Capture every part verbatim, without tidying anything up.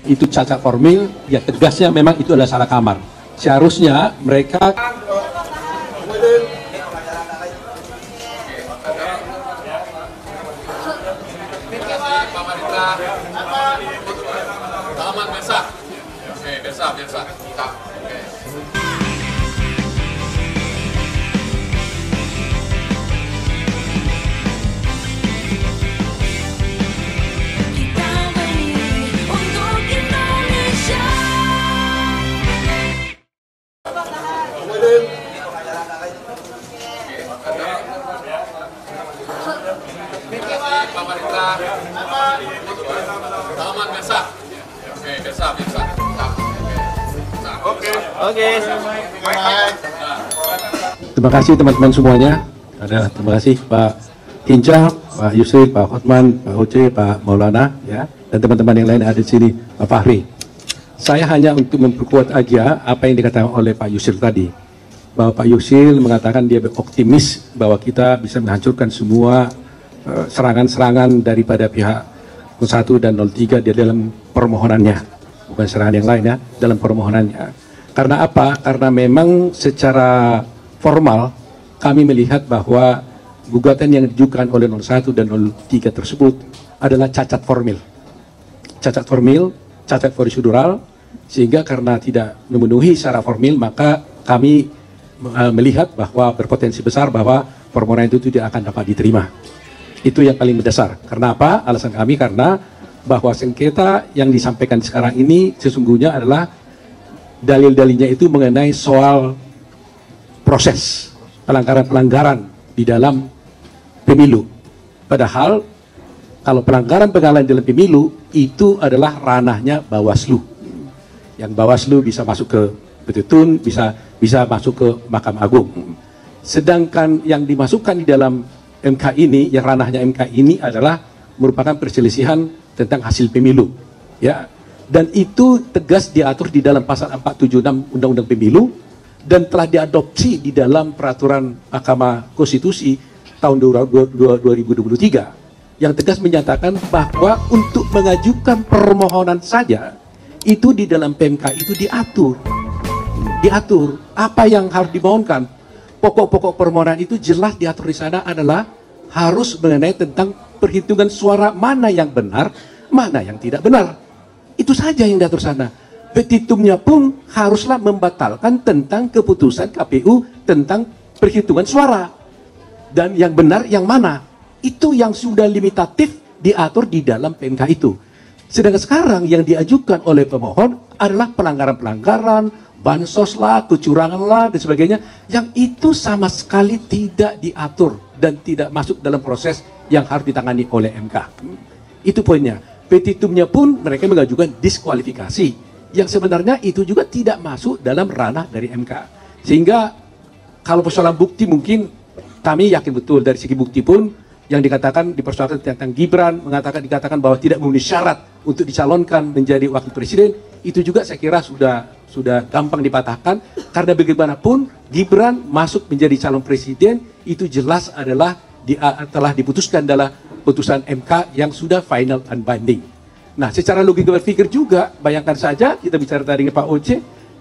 itu cacat formil, ya tegasnya memang itu adalah salah kamar. Seharusnya mereka Taman biasa. Oke, biasa, biasa. Pemerintah taman biasa. Oke, biasa, biasa. Oke. Oke. terima kasih teman-teman semuanya. Ada terima kasih Pak Hinca, Pak Yusri, Pak Hotman, Pak Oce, Pak Maulana, ya, dan teman-teman yang lain ada di sini, Pak Fahri. Saya hanya untuk memperkuat aja apa yang dikatakan oleh Pak Yusril tadi, bahwa Pak Yusril mengatakan dia optimis bahwa kita bisa menghancurkan semua serangan-serangan daripada pihak nol satu dan nol tiga di dalam permohonannya, bukan serangan yang lain ya, dalam permohonannya. Karena apa? Karena memang secara formal kami melihat bahwa gugatan yang diajukan oleh nol satu dan nol tiga tersebut adalah cacat formil. Cacat formil, cacat prosedural, sehingga karena tidak memenuhi secara formil, maka kami uh, melihat bahwa berpotensi besar bahwa permohonan itu tidak akan dapat diterima. Itu yang paling mendasar. Karena apa? Alasan kami karena bahwa sengketa yang disampaikan sekarang ini sesungguhnya adalah dalil-dalilnya itu mengenai soal proses pelanggaran-pelanggaran di dalam pemilu. Padahal kalau pelanggaran-pelanggaran dalam pemilu itu adalah ranahnya Bawaslu. Yang Bawaslu bisa masuk ke Petun, bisa bisa masuk ke Mahkamah Agung. Sedangkan yang dimasukkan di dalam M K ini, yang ranahnya M K ini adalah merupakan perselisihan tentang hasil pemilu, ya. Dan itu tegas diatur di dalam pasal empat tujuh enam Undang-Undang Pemilu dan telah diadopsi di dalam peraturan Mahkamah Konstitusi tahun dua ribu dua puluh tiga yang tegas menyatakan bahwa untuk mengajukan permohonan saja itu di dalam P M K itu diatur, diatur apa yang harus dimohonkan. Pokok-pokok permohonan itu jelas diatur di sana adalah harus mengenai tentang perhitungan suara mana yang benar, mana yang tidak benar. Itu saja yang diatur sana. Petitumnya pun haruslah membatalkan tentang keputusan K P U tentang perhitungan suara. Dan yang benar yang mana. Itu yang sudah limitatif diatur di dalam P M K itu. Sedangkan sekarang yang diajukan oleh pemohon adalah pelanggaran-pelanggaran, bansos lah, kecurangan lah, dan sebagainya, yang itu sama sekali tidak diatur dan tidak masuk dalam proses yang harus ditangani oleh M K. Itu poinnya. Petitumnya pun mereka mengajukan diskualifikasi, yang sebenarnya itu juga tidak masuk dalam ranah dari M K. Sehingga kalau persoalan bukti mungkin kami yakin betul dari segi bukti pun yang dikatakan di persoalan tentang Gibran mengatakan dikatakan bahwa tidak memenuhi syarat untuk dicalonkan menjadi wakil presiden, itu juga saya kira sudah sudah gampang dipatahkan, karena bagaimanapun Gibran masuk menjadi calon presiden itu jelas adalah di, uh, telah diputuskan dalam putusan M K yang sudah final and binding. Nah, secara logika berpikir juga, bayangkan saja kita bicara tadi dengan Pak Oce,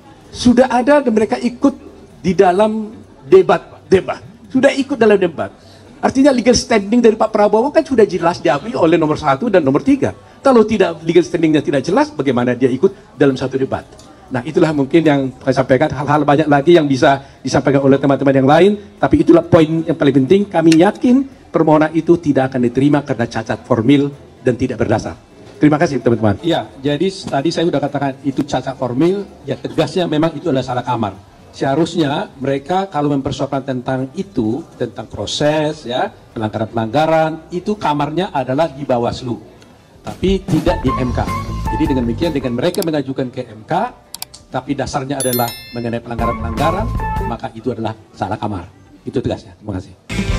sudah ada dan mereka ikut di dalam debat, debat, sudah ikut dalam debat. Artinya legal standing dari Pak Prabowo kan sudah jelas diakui oleh nomor satu dan nomor tiga. Kalau tidak legal standingnya tidak jelas, bagaimana dia ikut dalam satu debat? Nah, itulah mungkin yang saya sampaikan. Hal-hal banyak lagi yang bisa disampaikan oleh teman-teman yang lain. Tapi itulah poin yang paling penting. Kami yakin permohonan itu tidak akan diterima karena cacat formil dan tidak berdasar. Terima kasih teman-teman. Iya, jadi tadi saya sudah katakan itu cacat formil. Ya tegasnya memang itu adalah salah kamar. Seharusnya mereka kalau mempersoalkan tentang itu, tentang proses, ya pelanggaran-pelanggaran, itu kamarnya adalah di Bawaslu, tapi tidak di M K. Jadi dengan demikian, dengan mereka mengajukan ke M K, tapi dasarnya adalah mengenai pelanggaran-pelanggaran, maka itu adalah salah kamar. Itu tegasnya. Terima kasih.